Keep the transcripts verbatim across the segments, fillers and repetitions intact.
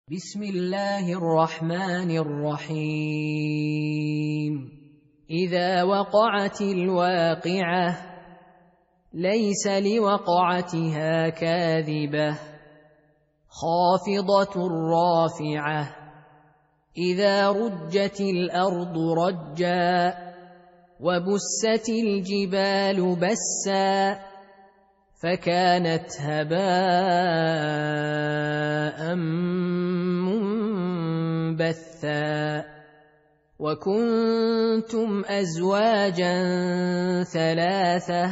بسم الله الرحمن الرحيم إذا وقعت الواقعة ليس لوقعتها كاذبة خافضة رافعة إذا رجت الأرض رجا وبست الجبال بسا فكانت هباء منبثا وكنتم أزواجا ثلاثة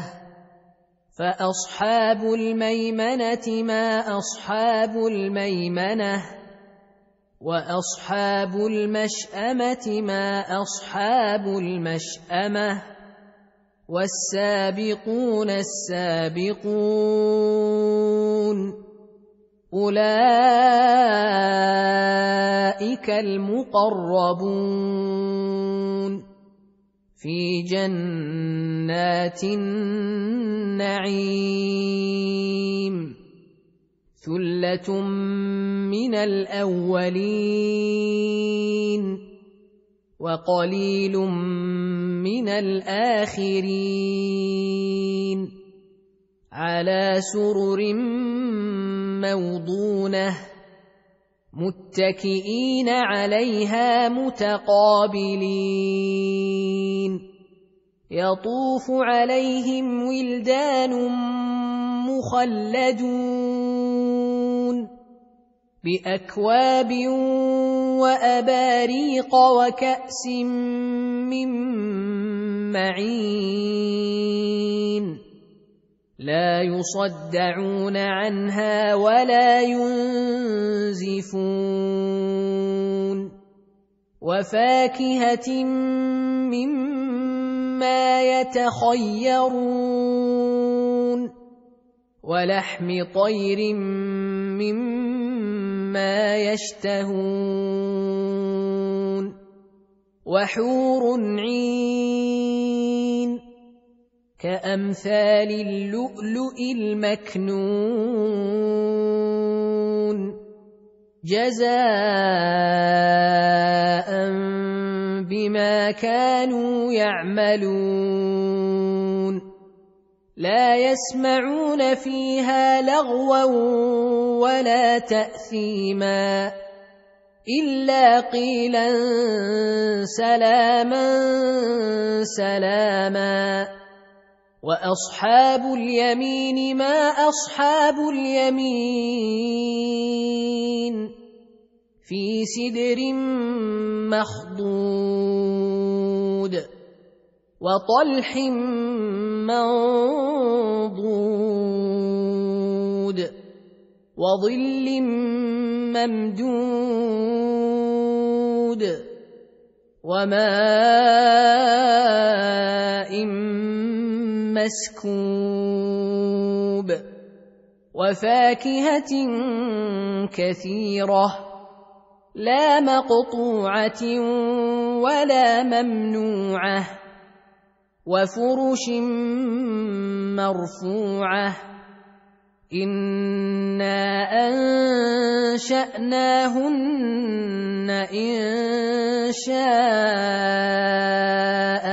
فأصحاب الميمنة ما أصحاب الميمنة وأصحاب المشأمة ما أصحاب المشأمة والسابقون السابقون أولئك المقربون في جنات النعيم ثلة من الأولين وقليل من الآخرين على سرر موضونة متكئين عليها متقابلين يطوف عليهم ولدان مخلدون بأكواب وأباريق وكأس من معين لا يصدعون عنها ولا ينزفون وفاكهة مما يتخيرون ولحم طير مما يشتهون وحور عين كأمثال اللؤلؤ المكنون جزاء بما كانوا يعملون لا يسمعون فيها لغوا ولا تأثيما إلا قيلا سلاما سلاما وأصحاب اليمين ما أصحاب اليمين في سدر مخضود وطلح منضود وظل ممدود وماء مسكوب وفاكهة كثيرة لا مقطوعة ولا ممنوعة وفرش مرفوعة إنا أنشأناهن إنشاء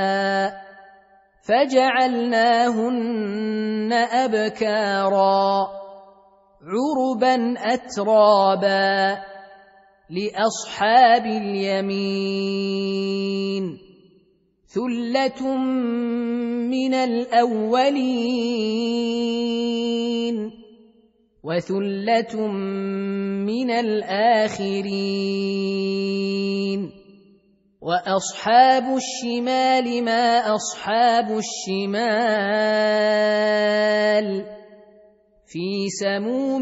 فجعلناهن أبكارا عربا أترابا لأصحاب اليمين ثلة من الأولين وثلة من الآخرين وأصحاب الشمال ما أصحاب الشمال في سموم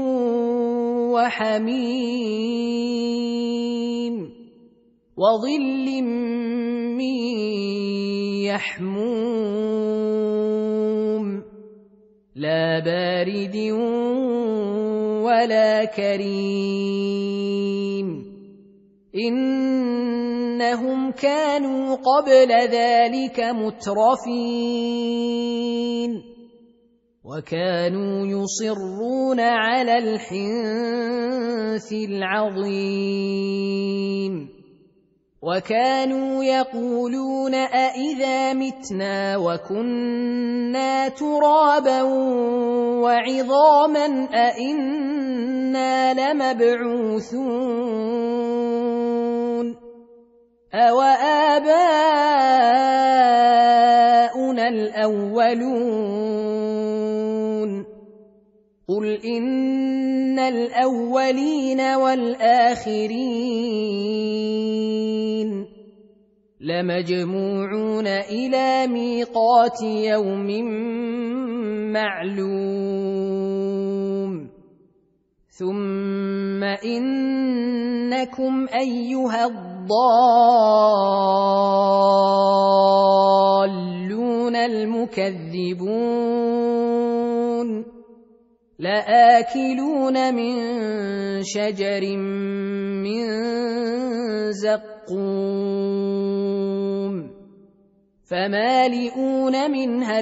وحميم وظل من يحموم لا بارد ولا كريم إنهم كانوا قبل ذلك مترفين وكانوا يصرون على الحنث العظيم وكانوا يقولون أإذا متنا وكنا ترابا وعظاما أإنا لمبعوثون أوآباؤنا الأولون قل إن الأولين والآخرين لمجموعون إلى ميقات يوم معلوم ثم إنكم أيها الضالون المكذبون لآكلون من شجر من زقوم فمالئون منها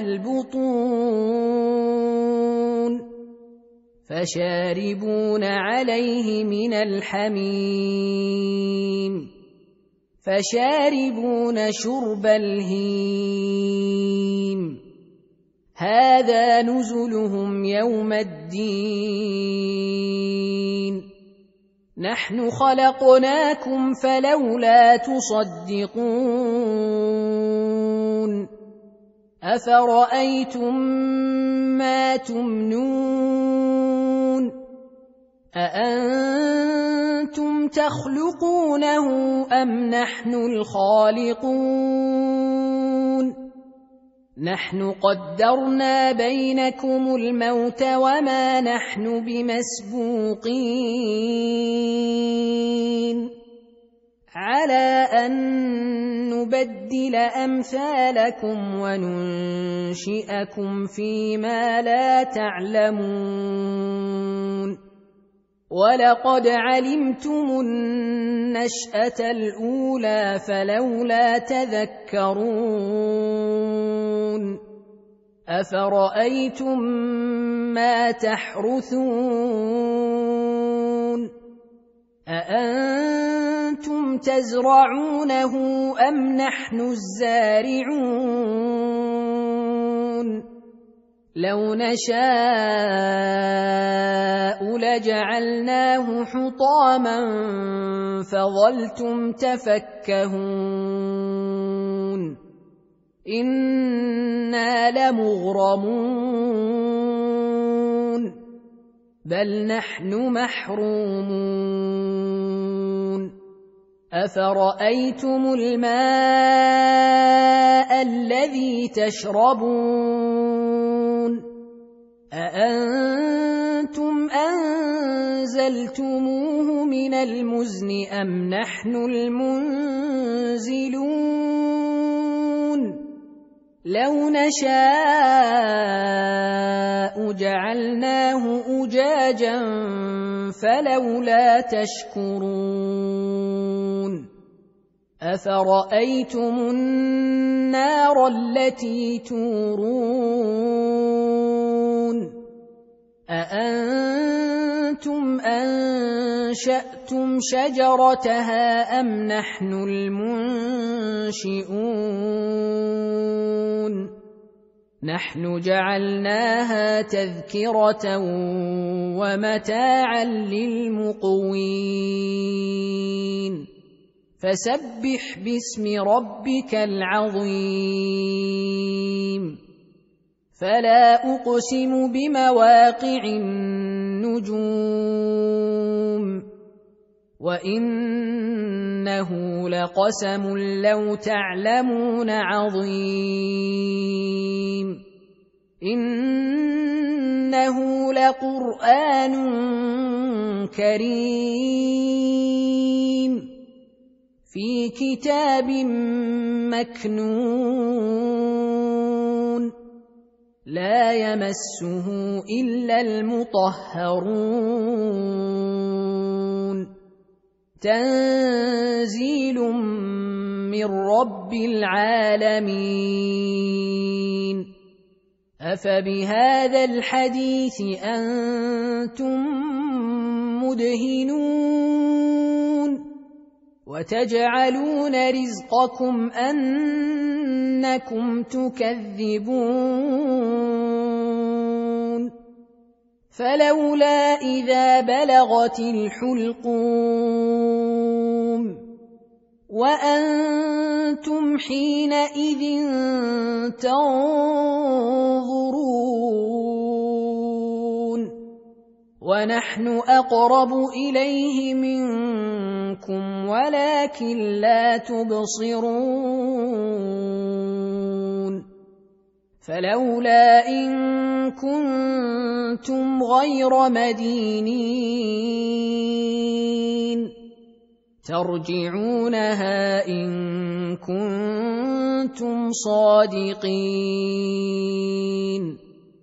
البطون فشاربون عليه من الحميم فشاربون شرب الهيم هذا نزلهم يوم الدين نحن خلقناكم فلولا تصدقون أفرأيتم ما تمنون أأنتم تخلقونه أم نحن الخالقون نحن قدرنا بينكم الموت وما نحن بمسبوقين على أن نبدل أمثالكم وننشئكم فيما لا تعلمون ولقد علمتم النشأة الأولى فلولا تذكرون أفرأيتم ما تحرثون أأنتم تزرعونه أم نحن الزارعون لو نشاء لجعلناه حطاما فظلتم تفكهون إنا لمغرمون بل نحن محرومون أفرأيتم الماء الذي تشربون أأنتم أنزلتموه من المزن أم نحن المنزلون لو نشاء جعلناه أجاجا فلولا تشكرون أفرأيتم النار التي تورون أأنتم أنشأتم شجرتها أم نحن المنشئون نحن جعلناها تذكرة ومتاعا للمقوين فسبح باسم ربك العظيم فلا أقسم بمواقع النجوم وإنه لقسم لو تعلمون عظيم إنه لقرآن كريم في كتاب مكنون لا يمسه إلا المطهرون تنزيل من رب العالمين أفبهذا الحديث أنتم مدهنون وتجعلون رزقكم أنكم تكذبون فلولا إذا بلغت الحلقوم وأنتم حينئذ تنظرون ونحن أقرب إليه منكم ولكن لا تبصرون فلولا إن كنتم غير مدينين ترجعونها إن كنتم صادقين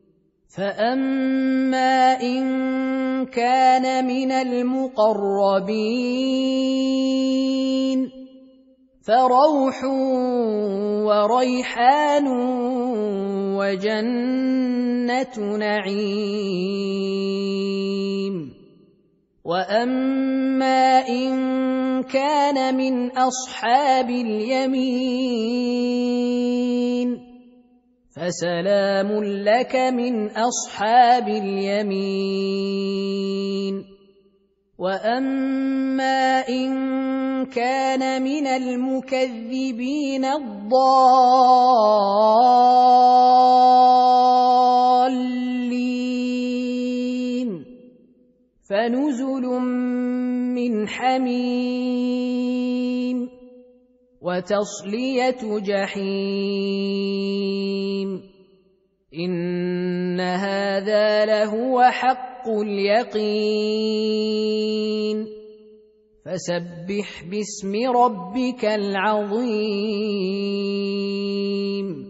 فأما إن كان من المقربين فروح وريحان وجنة نعيم وأما إن كان من أصحاب اليمين فسلام لك من أصحاب اليمين وأما إن كان من المكذبين الضالين فنزل من حميم وتصلية جحيم إن هذا لهو حق اليقين فسبح باسم ربك العظيم